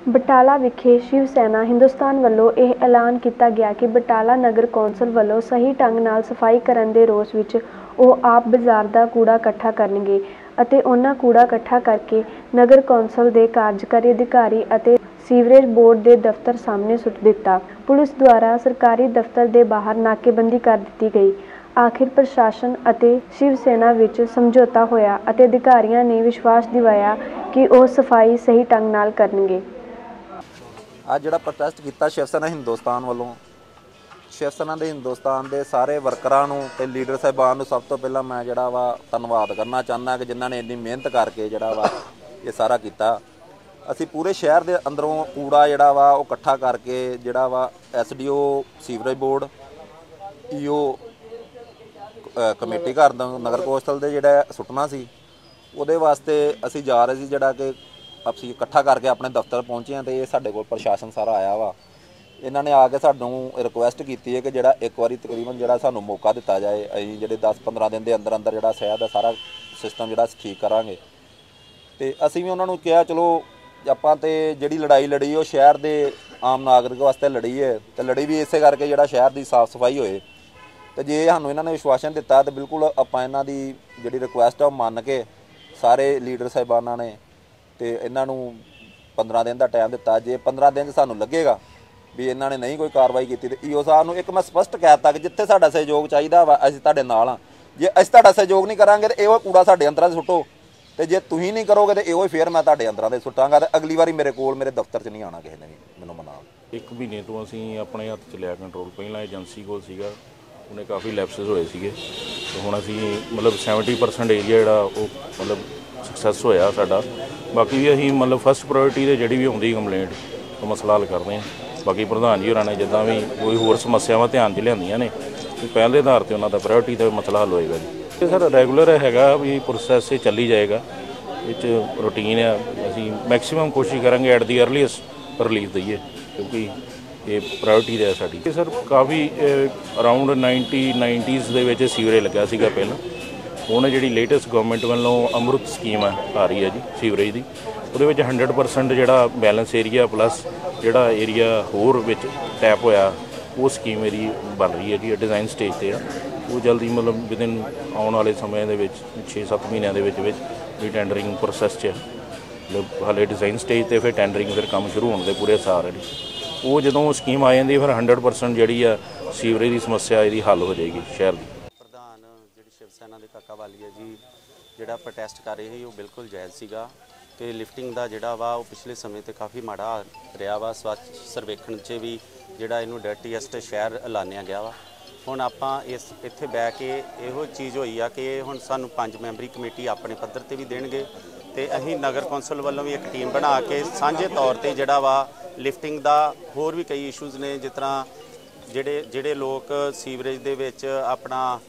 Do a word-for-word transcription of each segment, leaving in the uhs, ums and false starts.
ਬਟਾਲਾ ਵਿਖੇ शिव सेना हिंदुस्तान ਵੱਲੋਂ ਇਹ ਐਲਾਨ ਕੀਤਾ ਗਿਆ ਕਿ ਬਟਾਲਾ ਨਗਰ ਕੌਂਸਲ ਵੱਲੋਂ ਸਹੀ ਢੰਗ ਨਾਲ ਸਫਾਈ ਕਰਨ ਦੇ ਰੋਸ ਵਿੱਚ ਉਹ ਆਪ ਬਾਜ਼ਾਰ ਦਾ ਕੂੜਾ ਇਕੱਠਾ ਕਰਨਗੇ ਅਤੇ ਉਹਨਾਂ ਕੂੜਾ ਇਕੱਠਾ ਕਰਕੇ ਨਗਰ ਕੌਂਸਲ ਦੇ ਕਾਰਜਕਾਰੀ ਅਧਿਕਾਰੀ ਅਤੇ ਸੀਵਰੇਜ ਬੋਰਡ ਦੇ ਦਫ਼ਤਰ ਸਾਹਮਣੇ ਸੁੱਟ ਦਿੱਤਾ। ਪੁਲਿਸ ਦੁਆਰਾ ਸਰਕਾਰੀ ਦਫ਼ਤਰ ਦੇ ਬਾਹਰ ਨਾਕੇਬੰਦੀ ਕਰ ਦਿੱਤੀ ਗਈ। आखिर प्रशासन ਅਤੇ शिव सेना ਵਿੱਚ समझौता होया ਅਤੇ अधिकारियों ने विश्वास दिवाया कि वह सफाई सही ढंग नाल करनगे। ਅੱਜ ਜਿਹੜਾ ਪ੍ਰੋਟੈਸਟ ਕੀਤਾ शिव सेना हिंदुस्तान ਵੱਲੋਂ शिव सेना ਦੇ ਹਿੰਦੁਸਤਾਨ ਦੇ ਸਾਰੇ ਵਰਕਰਾਂ ਨੂੰ ਤੇ ਲੀਡਰ ਸਾਹਿਬਾਨ ਨੂੰ ਸਭ ਤੋਂ ਪਹਿਲਾਂ ਮੈਂ ਜਿਹੜਾ ਵਾ ਧੰਨਵਾਦ ਕਰਨਾ ਚਾਹੁੰਦਾ ਕਿ ਜਿਨ੍ਹਾਂ ਨੇ ਇੰਨੀ ਮਿਹਨਤ ਕਰਕੇ ਜਿਹੜਾ ਵਾ ਇਹ ਸਾਰਾ ਕੀਤਾ। ਅਸੀਂ ਪੂਰੇ ਸ਼ਹਿਰ ਦੇ ਅੰਦਰੋਂ ਕੂੜਾ ਜਿਹੜਾ ਵਾ ਉਹ ਇਕੱਠਾ ਕਰਕੇ ਜਿਹੜਾ ਵਾ S D O sewerage board E O committee ਘਰ ਨਗਰ ਕੌਂਸਲ ਦੇ ਜਿਹੜਾ ਸੁੱਟਣਾ ਸੀ ਉਹਦੇ ਵਾਸਤੇ ਅਸੀਂ ਜਾ ਰਹੇ ਸੀ, ਜਿਹੜਾ ਕਿ ਅਸੀਂ ਇਕੱਠਾ ਕਰਕੇ ਆਪਣੇ ਦਫ਼ਤਰ ਪਹੁੰਚੇ ਹਾਂ। ਅਤੇ ਇਹ ਸਾਡੇ ਕੋਲ ਪ੍ਰਸ਼ਾਸਨ ਸਾਰਾ ਆਇਆ ਵਾ। ਇਹਨਾਂ ਨੇ ਆ ਕੇ ਸਾਨੂੰ ਰਿਕੁਐਸਟ ਕੀਤੀ ਹੈ ਕਿ ਜਿਹੜਾ ਇੱਕ ਵਾਰੀ ਤਕਰੀਬਨ ਜਿਹੜਾ ਸਾਨੂੰ ਮੌਕਾ ਦਿੱਤਾ ਜਾਏ, ਅਸੀਂ ਜਿਹੜੇ ਦਸ ਪੰਦਰਾਂ ਦਿਨ ਦੇ ਅੰਦਰ ਅੰਦਰ ਜਿਹੜਾ ਸ਼ਹਿਰ ਦਾ ਸਾਰਾ ਸਿਸਟਮ ਜਿਹੜਾ ਠੀਕ ਕਰਾਂਗੇ। ਅਤੇ ਅਸੀਂ ਵੀ ਉਹਨਾਂ ਨੂੰ ਕਿਹਾ ਚਲੋ ਆਪਾਂ ਤਾਂ ਜਿਹੜੀ ਲੜਾਈ ਲੜੀ ਉਹ ਸ਼ਹਿਰ ਦੇ ਆਮ ਨਾਗਰਿਕ ਵਾਸਤੇ ਲੜੀ ਹੈ, ਅਤੇ ਲੜੀ ਵੀ ਇਸੇ ਕਰਕੇ ਜਿਹੜਾ ਸ਼ਹਿਰ ਦੀ ਸਾਫ਼ ਸਫਾਈ ਹੋਏ। ਅਤੇ ਜੇ ਸਾਨੂੰ ਇਹਨਾਂ ਨੇ ਵਿਸ਼ਵਾਸਨ ਦਿੱਤਾ ਤਾਂ ਬਿਲਕੁਲ ਆਪਾਂ ਇਹਨਾਂ ਦੀ ਜਿਹੜੀ ਰਿਕੁਐਸਟ ਆ ਉਹ ਮੰਨ ਕੇ ਸਾਰੇ ਲੀਡਰ ਸਾਹਿਬਾਨਾਂ ਨੇ ਅਤੇ ਇਹਨਾਂ ਨੂੰ ਪੰਦਰਾਂ ਦਿਨ ਦਾ ਟਾਈਮ ਦਿੱਤਾ। ਜੇ ਪੰਦਰਾਂ ਦਿਨ 'ਚ ਸਾਨੂੰ ਲੱਗੇਗਾ ਵੀ ਇਹਨਾਂ ਨੇ ਨਹੀਂ ਕੋਈ ਕਾਰਵਾਈ ਕੀਤੀ ਤਾਂ ਈ ਓ ਸਾਹਿਬ ਨੂੰ ਇੱਕ ਮੈਂ ਸਪਸ਼ਟ ਕਹਿ ਦਿੱਤਾ ਕਿ ਜਿੱਥੇ ਸਾਡਾ ਸਹਿਯੋਗ ਚਾਹੀਦਾ ਵਾ ਅਸੀਂ ਤੁਹਾਡੇ ਨਾਲ ਹਾਂ। ਜੇ ਅਸੀਂ ਤੁਹਾਡਾ ਸਹਿਯੋਗ ਨਹੀਂ ਕਰਾਂਗੇ ਤਾਂ ਇਹੋ ਕੂੜਾ ਸਾਡੇ ਅੰਦਰਾਂ 'ਚ ਸੁੱਟੋ, ਅਤੇ ਜੇ ਤੁਸੀਂ ਨਹੀਂ ਕਰੋਗੇ ਤਾਂ ਇਹੋ ਹੀ ਫਿਰ ਮੈਂ ਤੁਹਾਡੇ ਅੰਦਰਾਂ ਦੇ ਸੁੱਟਾਂਗਾ। ਅਤੇ ਅਗਲੀ ਵਾਰੀ ਮੇਰੇ ਕੋਲ ਮੇਰੇ ਦਫ਼ਤਰ 'ਚ ਨਹੀਂ ਆਉਣਾ ਕਿਸੇ ਨੇ ਵੀ ਮੈਨੂੰ ਮਨਾ। ਇੱਕ ਮਹੀਨੇ ਤੋਂ ਅਸੀਂ ਆਪਣੇ ਹੱਥ 'ਚ ਲਿਆ ਕੰਟਰੋਲ। ਪਹਿਲਾਂ ਏਜੰਸੀ ਕੋਲ ਸੀਗਾ, ਉਹਨੇ ਕਾਫੀ ਲੈਪਸਿਸ ਹੋਏ ਸੀਗੇ, ਅਤੇ ਹੁਣ ਅਸੀਂ ਮਤਲਬ ਸੈਵਨਟੀ ਪਰਸੈਂਟ ਏਰੀਆ ਜਿਹੜਾ ਉਹ ਮਤਲਬ ਸਕਸੈਸ ਹੋਇਆ ਸਾਡਾ। ਬਾਕੀ ਵੀ ਅਸੀਂ ਮਤਲਬ ਫਸਟ ਪ੍ਰਾਇਓਰਟੀ 'ਤੇ ਜਿਹੜੀ ਵੀ ਆਉਂਦੀ ਕੰਪਲੇਂਟ ਉਹ ਮਸਲਾ ਹੱਲ ਕਰਦੇ ਹਾਂ। ਬਾਕੀ ਪ੍ਰਧਾਨ ਜੀ ਹੋਰਾਂ ਨੇ ਜਿੱਦਾਂ ਵੀ ਕੋਈ ਹੋਰ ਸਮੱਸਿਆਵਾਂ ਧਿਆਨ 'ਚ ਲਿਆਂਦੀਆਂ ਨੇ ਪਹਿਲ ਦੇ ਆਧਾਰ 'ਤੇ ਉਹਨਾਂ ਦਾ ਪ੍ਰਾਇਓਰਟੀ ਦਾ ਮਸਲਾ ਹੱਲ ਹੋਏਗਾ ਜੀ। ਇਹ ਸਰ ਰੈਗੂਲਰ ਹੈਗਾ ਵੀ ਪ੍ਰੋਸੈਸ ਇਹ ਚੱਲੀ ਜਾਏਗਾ, ਇਹ 'ਚ ਰੂਟੀਨ ਆ। ਅਸੀਂ ਮੈਕਸੀਮਮ ਕੋਸ਼ਿਸ਼ ਕਰਾਂਗੇ ਐਟ ਦੀ ਅਰਲੀਐਸਟ ਰਿਲੀਫ ਦਈਏ, ਕਿਉਂਕਿ ਇਹ ਪ੍ਰਾਇਓਰਟੀ ਦਾ ਸਾਡੀ। ਇਹ ਸਰ ਕਾਫੀ ਅਰਾਊਂਡ ਨਾਈਨਟੀ ਨਾਈਨਟੀਜ਼ ਦੇ ਵਿੱਚ ਸੀਵਰੇਜ ਲੱਗਿਆ ਸੀਗਾ ਪਹਿਲਾਂ। ਹੁਣ ਜਿਹੜੀ ਲੇਟੈਸਟ ਗਵਰਨਮੈਂਟ ਵੱਲੋਂ ਅੰਮ੍ਰਿਤ ਸਕੀਮ ਆ ਆ ਰਹੀ ਹੈ ਜੀ ਸੀਵਰੇਜ ਦੀ, ਉਹਦੇ ਵਿੱਚ ਹੰਡਰਡ ਪਰਸੈਂਟ ਜਿਹੜਾ ਬੈਲੈਂਸ ਏਰੀਆ ਪਲੱਸ ਜਿਹੜਾ ਏਰੀਆ ਹੋਰ ਵਿੱਚ ਟੈਪ ਹੋਇਆ ਉਹ ਸਕੀਮ ਇਹਦੀ ਬਣ ਰਹੀ ਹੈ ਜੀ, ਡਿਜ਼ਾਈਨ ਸਟੇਜ 'ਤੇ ਆ। ਉਹ ਜਲਦੀ ਮਤਲਬ ਵਿਦਿਨ ਆਉਣ ਵਾਲੇ ਸਮੇਂ ਦੇ ਵਿੱਚ ਛੇ ਸੱਤ ਮਹੀਨਿਆਂ ਦੇ ਵਿੱਚ ਵਿੱਚ ਵੀ ਟੈਂਡਰਿੰਗ ਪ੍ਰੋਸੈਸ 'ਚ ਮਤਲਬ ਹਾਲੇ ਡਿਜ਼ਾਈਨ ਸਟੇਜ 'ਤੇ ਫਿਰ ਟੈਂਡਰਿੰਗ ਫਿਰ ਕੰਮ ਸ਼ੁਰੂ ਹੋਣ ਦੇ ਪੂਰੇ ਅਸਾਰ ਹੈ ਜੀ। ਉਹ ਜਦੋਂ ਸਕੀਮ ਆ ਜਾਂਦੀ ਫਿਰ ਹੰਡਰਡ ਪਰਸੈਂਟ ਜਿਹੜੀ ਆ ਸੀਵਰੇਜ ਦੀ ਸਮੱਸਿਆ ਇਹਦੀ ਹੱਲ ਹੋ ਜਾਏਗੀ ਸ਼ਹਿਰ ਦੀ। ਪ੍ਰਧਾਨ ਜਿਹੜੀ ਸ਼ਿਵ ਸੈਨਾ ਦੇ ਕਾਕਾ ਵਾਲੀਆ ਜੀ ਜਿਹੜਾ ਪ੍ਰੋਟੈਸਟ ਕਰ ਰਹੇ ਸੀ ਉਹ ਬਿਲਕੁਲ ਜਾਇਜ਼ ਸੀਗਾ, ਕਿ ਲਿਫਟਿੰਗ ਦਾ ਜਿਹੜਾ ਵਾ ਉਹ ਪਿਛਲੇ ਸਮੇਂ 'ਤੇ ਕਾਫੀ ਮਾੜਾ ਰਿਹਾ ਵਾ। ਸਵੱਛ ਸਰਵੇਖਣ 'ਚ ਵੀ ਜਿਹੜਾ ਇਹਨੂੰ ਡਰਟੀਐਸਟ ਸ਼ਹਿਰ ਐਲਾਨਿਆ ਗਿਆ ਵਾ। ਹੁਣ ਆਪਾਂ ਇਸ ਇੱਥੇ ਬਹਿ ਕੇ ਇਹੋ ਚੀਜ਼ ਹੋਈ ਆ ਕਿ ਹੁਣ ਸਾਨੂੰ ਪੰਜ ਮੈਂਬਰੀ ਕਮੇਟੀ ਆਪਣੇ ਪੱਧਰ 'ਤੇ ਵੀ ਦੇਣਗੇ, ਅਤੇ ਅਸੀਂ ਨਗਰ ਕੌਂਸਲ ਵੱਲੋਂ ਵੀ ਇੱਕ ਟੀਮ ਬਣਾ ਕੇ ਸਾਂਝੇ ਤੌਰ 'ਤੇ ਜਿਹੜਾ ਵਾ ਲਿਫਟਿੰਗ ਦਾ ਹੋਰ ਵੀ ਕਈ ਇਸ਼ੂਜ਼ ਨੇ, ਜਿਸ ਤਰ੍ਹਾਂ ਜਿਹੜੇ ਜਿਹੜੇ ਲੋਕ ਸੀਵਰੇਜ ਦੇ ਵਿੱਚ ਆਪਣਾ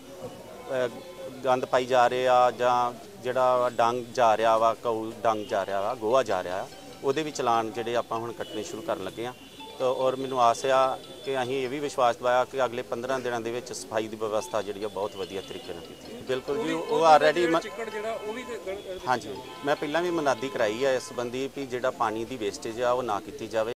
ਗੰਦ ਪਾਈ ਜਾ ਰਹੇ ਆ, ਜਾਂ ਜਿਹੜਾ ਡੰਗ ਜਾ ਰਿਹਾ ਵਾ ਕਊ ਡੰਗ ਜਾ ਰਿਹਾ ਵਾ ਗੋਹਾ ਜਾ ਰਿਹਾ, ਉਹਦੇ ਵੀ ਚਲਾਨ ਜਿਹੜੇ ਆਪਾਂ ਹੁਣ ਕੱਟਣੇ ਸ਼ੁਰੂ ਕਰਨ ਲੱਗੇ ਹਾਂ। ਤਾਂ ਔਰ ਮੈਨੂੰ ਆਸ ਆ ਕਿ ਅਸੀਂ ਇਹ ਵੀ ਵਿਸ਼ਵਾਸ ਦਿਵਾਇਆ ਕਿ ਅਗਲੇ ਪੰਦਰਾਂ ਦਿਨਾਂ ਦੇ ਵਿੱਚ ਸਫਾਈ ਦੀ ਵਿਵਸਥਾ ਜਿਹੜੀ ਆ ਬਹੁਤ ਵਧੀਆ ਤਰੀਕੇ ਨਾਲ ਕੀਤੀ। ਬਿਲਕੁਲ ਜੀ, ਉਹ ਆਲਰੇਡੀ ਹਾਂਜੀ ਮੈਂ ਪਹਿਲਾਂ ਵੀ ਮੁਨਾਦੀ ਕਰਾਈ ਹੈ ਇਸ ਸੰਬੰਧੀ ਵੀ ਜਿਹੜਾ ਪਾਣੀ ਦੀ ਵੇਸਟੇਜ ਆ ਉਹ ਨਾ ਕੀਤੀ ਜਾਵੇ।